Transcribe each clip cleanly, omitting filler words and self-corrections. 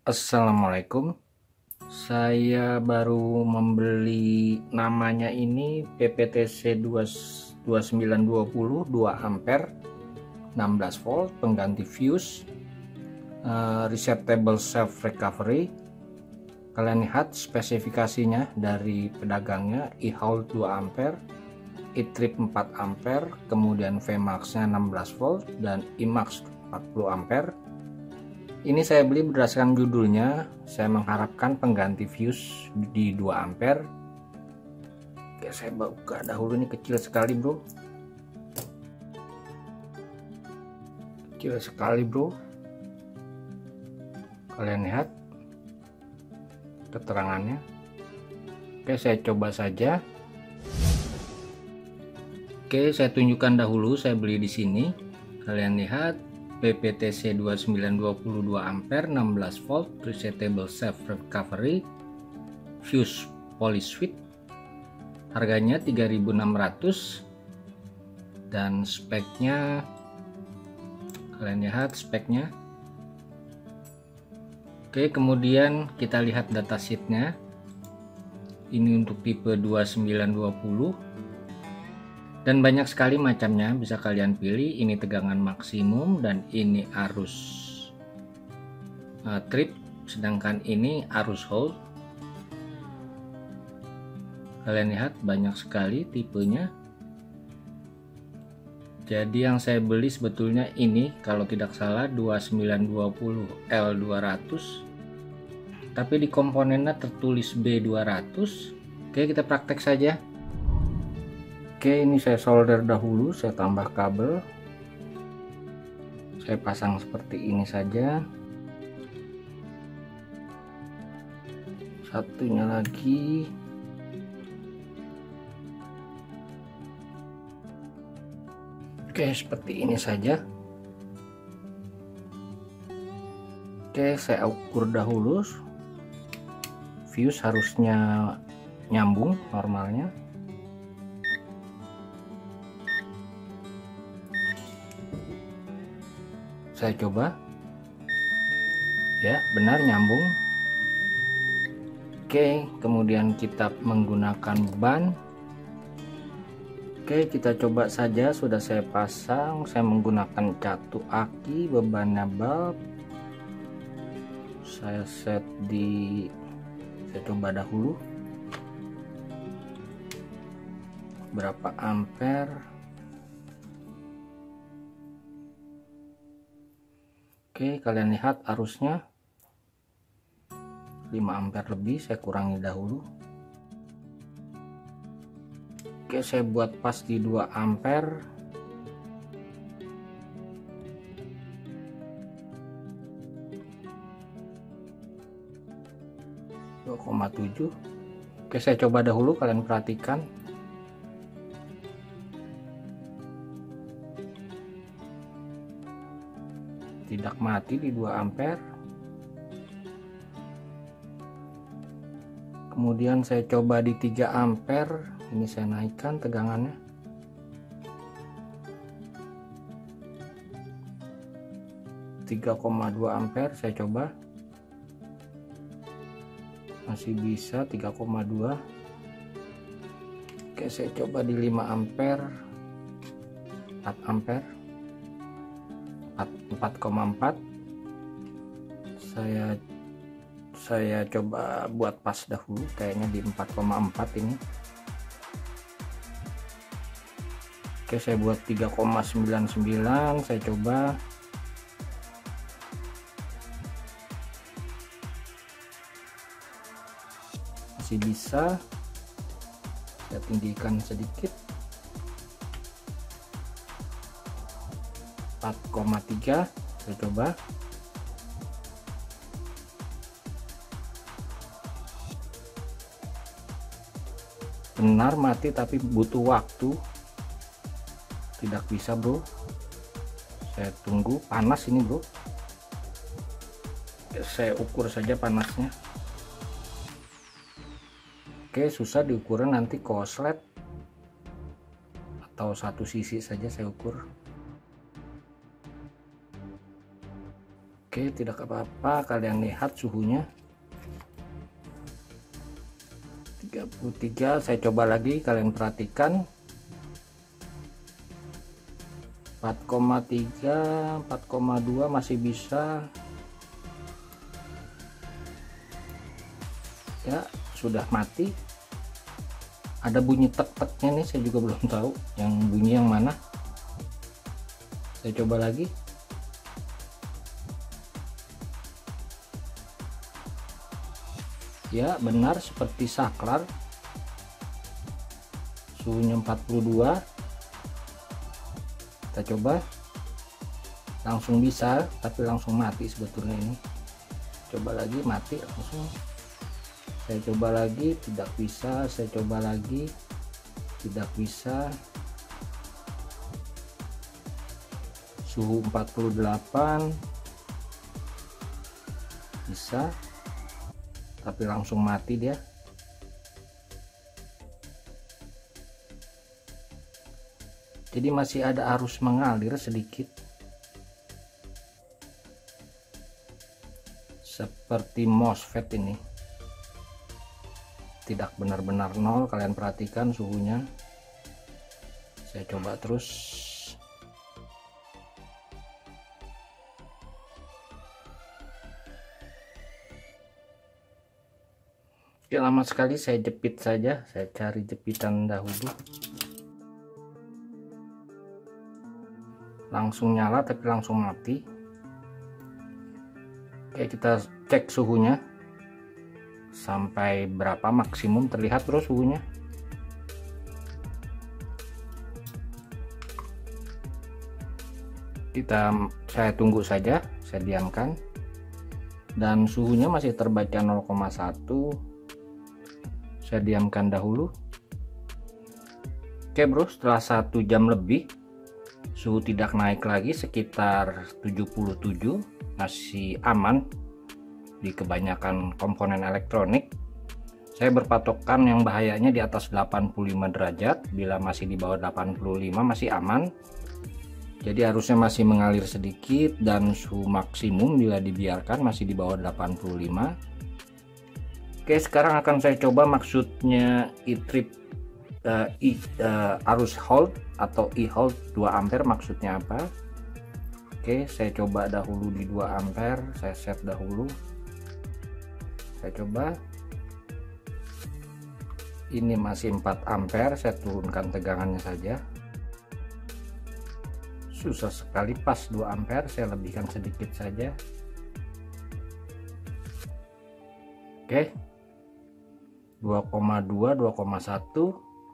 Assalamualaikum. Saya baru membeli, namanya ini PPTC 2920 2 ampere 16 volt pengganti fuse, resettable self recovery. Kalian lihat spesifikasinya dari pedagangnya: e-howl 2 ampere, e-trip 4 ampere, kemudian Vmax nya 16 volt dan e-max 40 ampere. Ini saya beli berdasarkan judulnya, saya mengharapkan pengganti fuse di 2 ampere. Oke, saya buka dahulu, ini kecil sekali bro. Kecil sekali bro. Kalian lihat keterangannya. Oke, saya coba saja. Oke, saya tunjukkan dahulu saya beli di sini. Kalian lihat PPTC 2920 2 ampere 16 volt resettable self recovery fuse poly switch, harganya 3.600 dan speknya kalian lihat speknya. Oke, kemudian kita lihat datasheetnya. Ini untuk tipe 2920 dan banyak sekali macamnya, bisa kalian pilih. Ini tegangan maksimum dan ini arus trip, sedangkan ini arus hold. Kalian lihat banyak sekali tipenya. Jadi yang saya beli sebetulnya ini, kalau tidak salah 2920 L200, tapi di komponennya tertulis B200. Oke, kita praktek saja. Oke, ini saya solder dahulu, saya tambah kabel, saya pasang seperti ini saja. Satunya lagi. Oke, seperti ini saja. Oke, saya ukur dahulu. Fuse harusnya nyambung normalnya. Saya coba, ya benar nyambung. Oke, kemudian kita menggunakan ban. Oke, kita coba saja. Sudah saya pasang, saya menggunakan catu aki, bebannya bulb saya set di, saya coba dahulu berapa ampere. Oke, kalian lihat arusnya 5 ampere lebih, saya kurangi dahulu. Oke, saya buat pas di 2 ampere. ,7. Oke, saya coba dahulu, kalian perhatikan. Tidak mati di 2 ampere. Kemudian saya coba di 3 ampere. Ini saya naikkan tegangannya. ,3,2 ampere saya coba. Masih bisa 3,2. Oke, saya coba di 5 ampere. 4 ampere. 4,4. Saya coba buat pas dahulu, kayaknya di 4,4 ini. Oke, saya buat 3,99, saya coba. Masih bisa. Saya tinggikan sedikit. 4,3 saya coba. Benar mati, tapi butuh waktu, tidak bisa bro. Saya tunggu panas ini bro. Saya ukur saja panasnya. Oke, susah diukur, nanti korslet atau satu sisi saja saya ukur. Oke, tidak apa-apa, kalian lihat suhunya 33. Saya coba lagi, kalian perhatikan 4,3, 4,2 masih bisa ya, sudah mati. Ada bunyi tek-teknya nih, saya juga belum tahu yang bunyi yang mana. Saya coba lagi. Ya, benar seperti saklar. Suhunya 42. Kita coba. Langsung bisa, tapi langsung mati sebetulnya ini. Coba lagi, mati langsung. Saya coba lagi, tidak bisa. Saya coba lagi, tidak bisa. Suhu 48 bisa, tapi langsung mati dia. Jadi masih ada arus mengalir sedikit, seperti MOSFET ini. Tidak benar-benar nol, kalian perhatikan suhunya. Saya coba terus. Oke, lama sekali, saya jepit saja. Saya cari jepitan dahulu. Langsung nyala tapi langsung mati. Oke, kita cek suhunya sampai berapa maksimum, terlihat terus suhunya. Saya tunggu saja, saya diamkan, dan suhunya masih terbaca 0,1. Saya diamkan dahulu. Oke bro, setelah 1 jam lebih suhu tidak naik lagi, sekitar 77, masih aman di kebanyakan komponen elektronik. Saya berpatokan yang bahayanya di atas 85 derajat. Bila masih di bawah 85 masih aman. Jadi harusnya masih mengalir sedikit, dan suhu maksimum bila dibiarkan masih di bawah 85. Oke, sekarang akan saya coba maksudnya e-trip arus hold atau e-hold 2 ampere maksudnya apa. Oke, saya coba dahulu di 2 ampere, saya set dahulu. Saya coba, ini masih 4 ampere, saya turunkan tegangannya saja. Susah sekali, pas 2 ampere, saya lebihkan sedikit saja. Oke, 2,2, 2,1.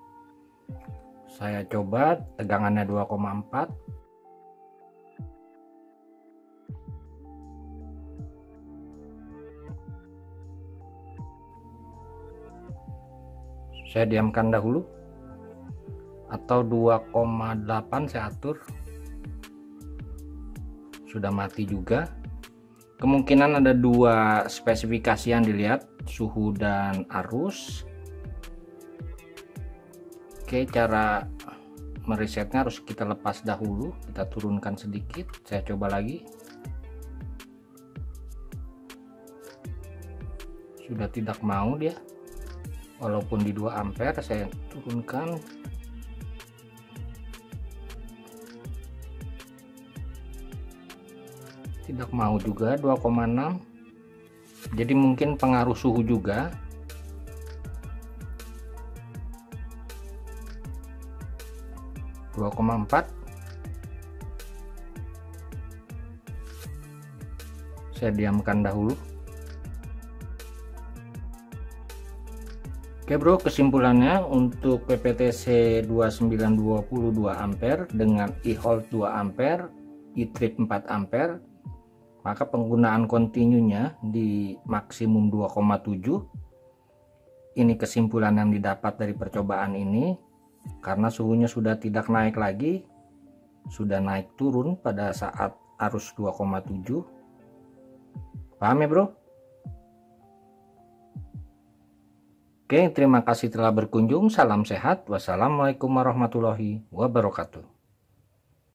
Saya coba tegangannya 2,4. Saya diamkan dahulu, atau 2,8 saya atur. Sudah mati juga. Kemungkinan ada 2 spesifikasi yang dilihat, suhu dan arus. Oke, cara meresetnya harus kita lepas dahulu, kita turunkan sedikit. Saya coba lagi. Sudah tidak mau dia. Walaupun di 2 ampere, saya turunkan. Tidak mau juga, 2,6. Jadi mungkin pengaruh suhu juga. (2,4). Saya diamkan dahulu. Oke bro, kesimpulannya untuk PPTC 2920 2 ampere dengan e-hold 2 ampere, e-trip 4 ampere, maka penggunaan kontinunya di maksimum 2,7. Ini kesimpulan yang didapat dari percobaan ini, karena suhunya sudah tidak naik lagi, sudah naik turun pada saat arus 2,7. Paham ya bro? Oke, terima kasih telah berkunjung. Salam sehat. Wassalamualaikum warahmatullahi wabarakatuh.